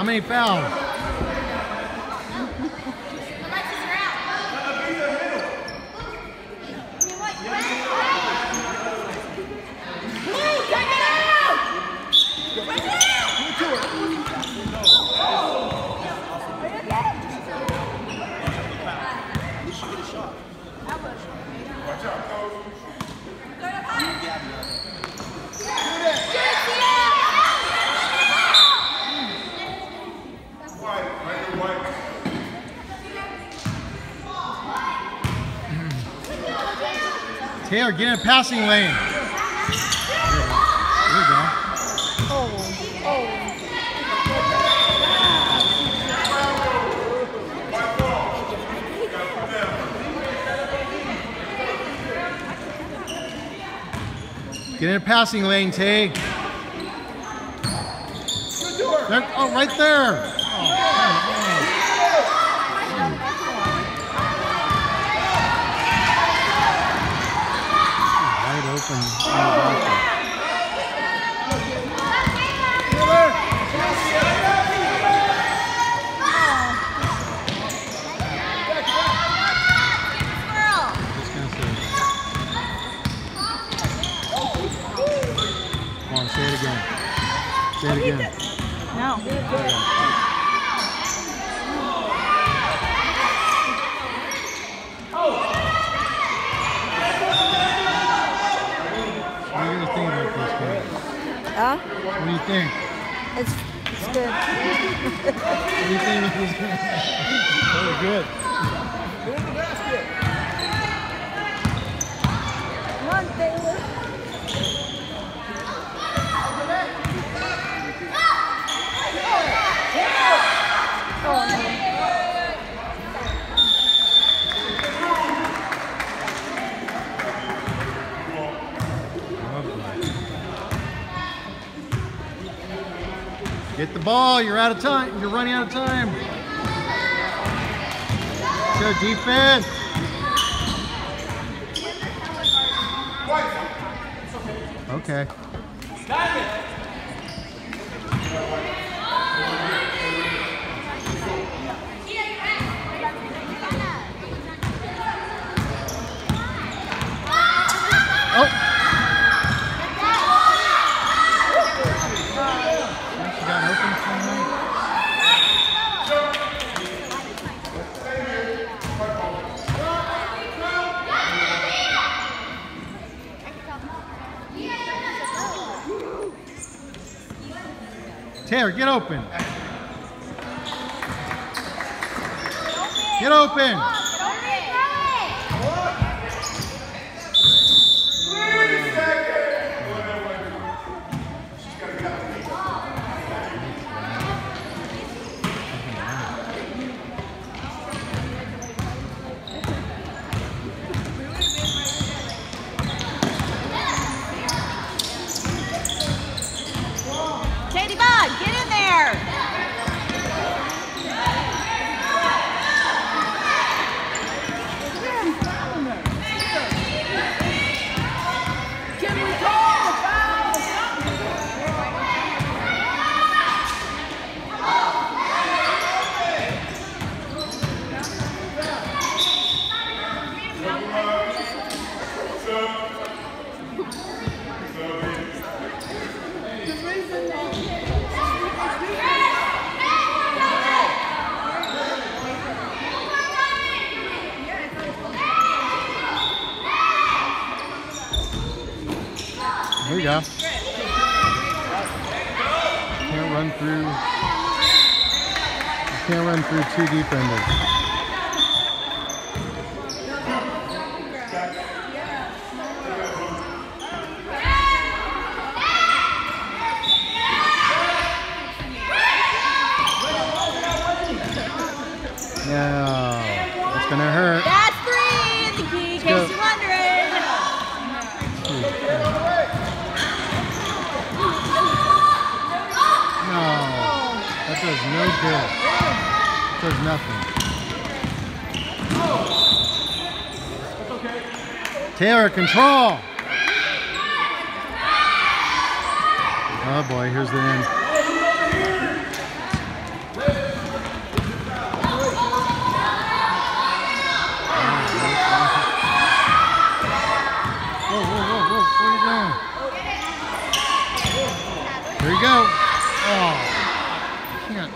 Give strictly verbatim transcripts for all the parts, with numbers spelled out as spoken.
many fouls? Taylor, get in a passing lane. There you go. Oh, oh. Get in a passing lane, Tay. There, oh, right there. Oh, wide open. Come on, say it again. Say it again. No. What do you think about this game? Huh? What do you think? It's, it's good. What do you think about this game? Very good. Go in the basket. Come on, Taylor. Get the ball, you're out of time. You're running out of time. Go defense. Okay. Oh. She got open somewhere. Taylor, get open. Get open. Katie Bud, get in there. Can we call the foul? There we go. Can't run through. Can't run through two defenders. Yeah, that's gonna hurt. That's three in the key, in case you're wondering. No, that does no good. That does nothing. Taylor, control. Oh boy, here's the end. we go. Oh, can't.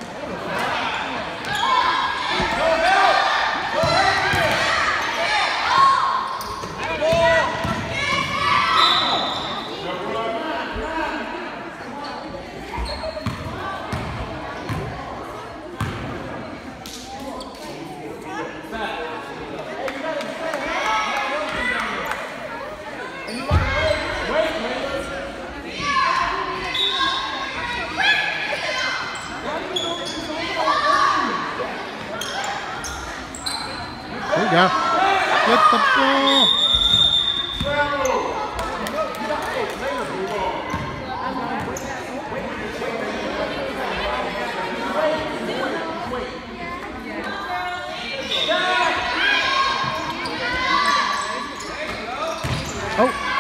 There you go. Get the ball. Oh.